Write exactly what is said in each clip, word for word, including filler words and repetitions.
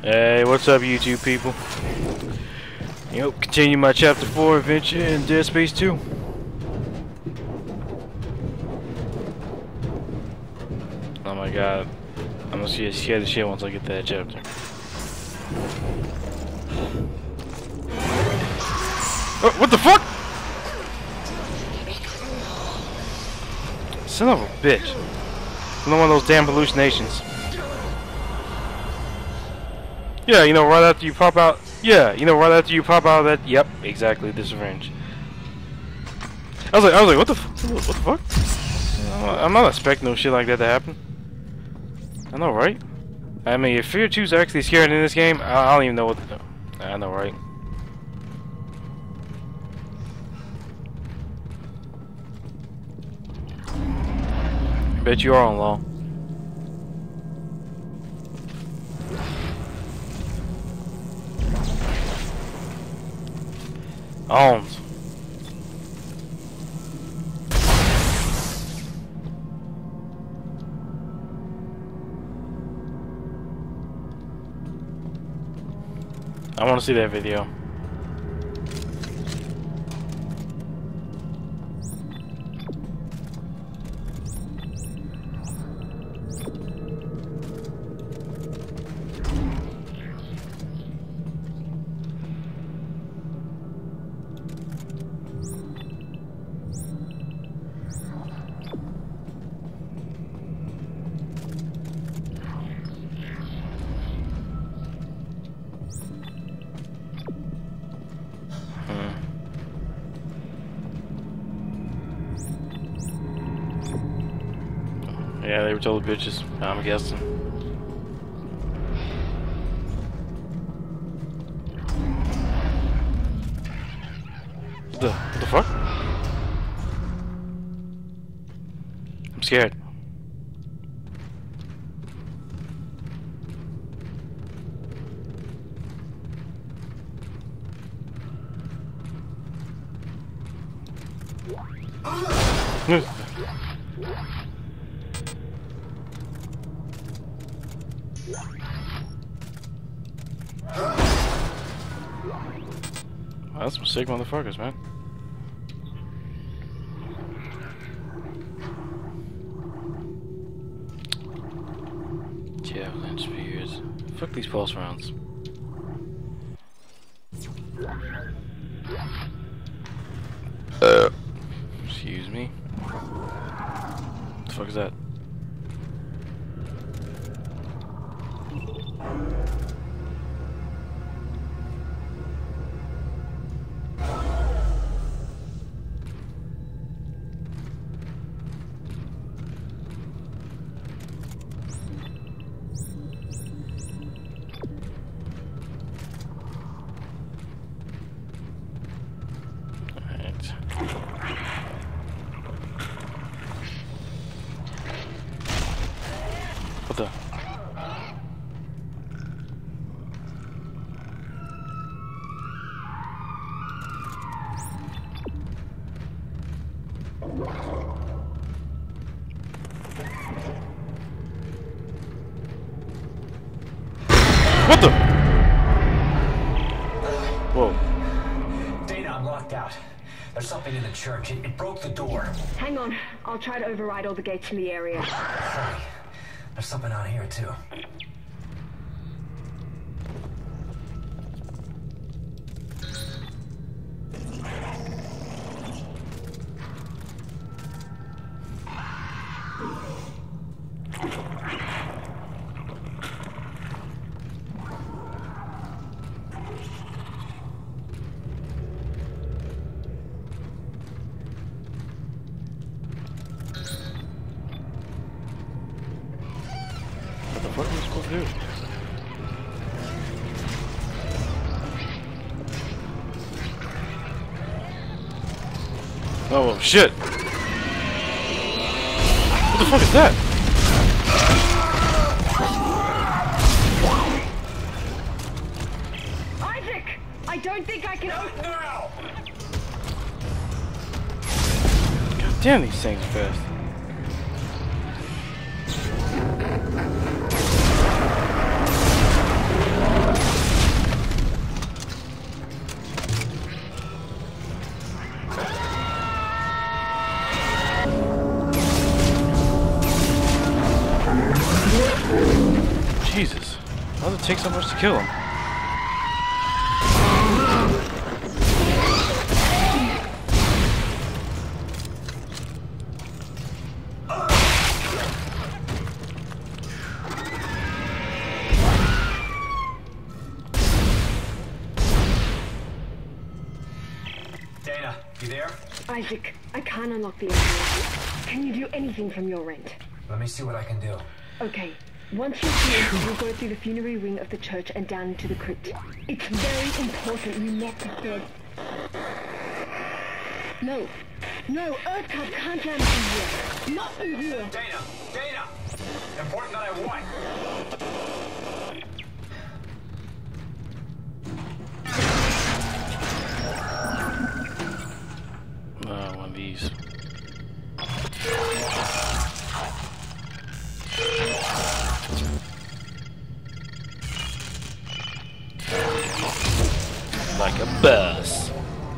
Hey, what's up, YouTube people? You know, continue my chapter four adventure in Dead Space two. Oh my god. I'm gonna see scared as shit once I get to that chapter. Oh, what the fuck? Son of a bitch. Another one of those damn hallucinations. Yeah, you know, right after you pop out. Yeah, you know, right after you pop out of that. Yep, exactly. This range. I was like, I was like, what the, f what the fuck? I'm not expecting no shit like that to happen. I know, right? I mean, if Fear two's actually scared in this game, I, I don't even know what to do. I know, right? Bet you are on law. Arms. I want to see that video. Yeah, they were total bitches, I'm guessing. What the, what the fuck? I'm scared. Wow, that's some sick motherfuckers, man. Javelin spears. Fuck these pulse rounds. Uh. Excuse me. What the fuck is that? What the? What the? Whoa. Data, I'm locked out. There's something in the church. It, it broke the door. Hang on. I'll try to override all the gates in the area. Hurry. There's something out here, too. What are we supposed to do? Oh shit! What the fuck is that? Isaac! I don't think I can open. God damn, these things are fast. Jesus. Why does it take so much to kill him? Dana, you there? Isaac, I can't unlock the entrance. Can you do anything from your end? Let me see what I can do. Okay. Once you're here, we'll go through the funerary wing of the church and down into the crypt. It's very important you not disturb. No. No, Earthcub can't land in here. Not in here. Dana! Dana! Important that I won! Uh, one of these. Like a bus.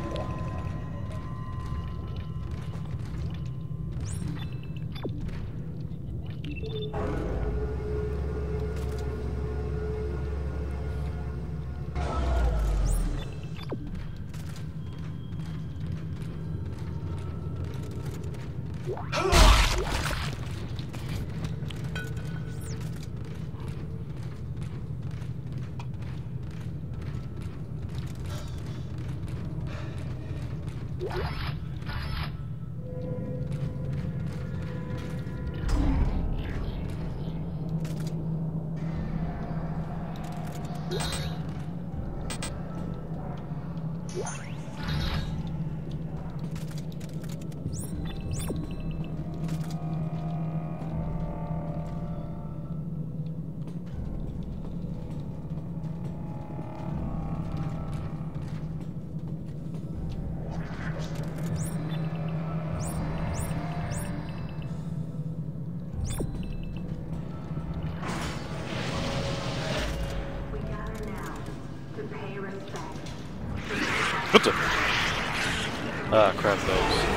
What the? Ah, crap, those.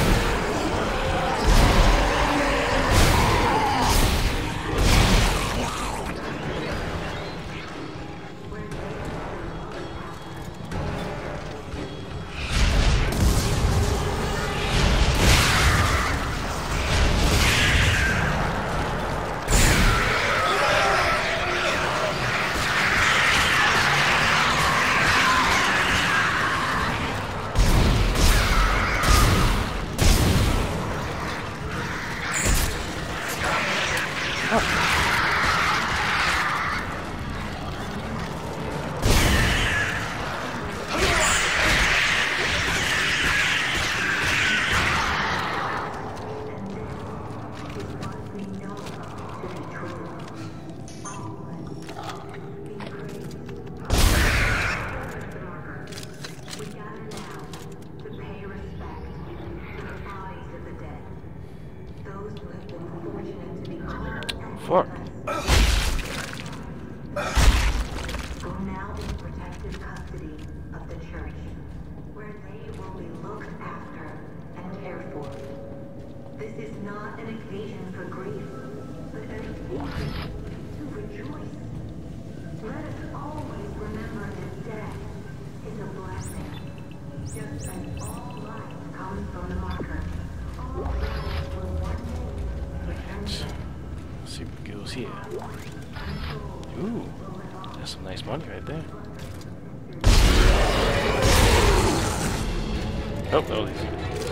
Fuck. Go now in protective custody of the church, where they will be looked after and cared for. This is not an occasion for grief, but an occasion to rejoice. Let us always remember that death is a blessing. Just as all life comes from the marker, all life will one day return to death. See what goes here. Ooh, that's some nice money right there. Oh, oh, these.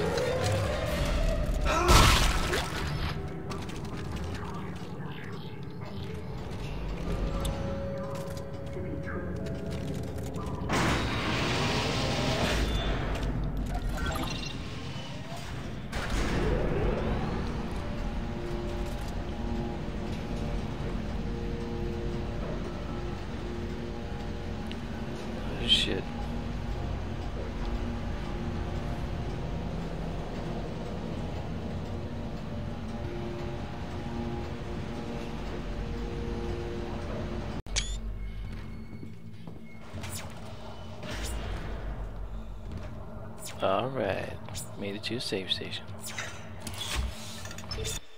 Shit. All right, made it to a safe station.